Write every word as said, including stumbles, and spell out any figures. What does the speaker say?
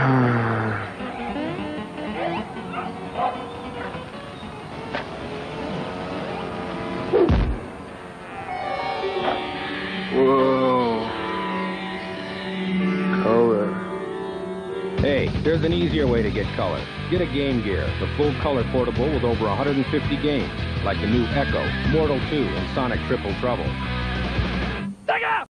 Whoa. Color. Hey, there's an easier way to get color. Get a Game Gear, the full color portable with over one hundred fifty games, like the new Echo, Mortal two, and Sonic Triple Trouble.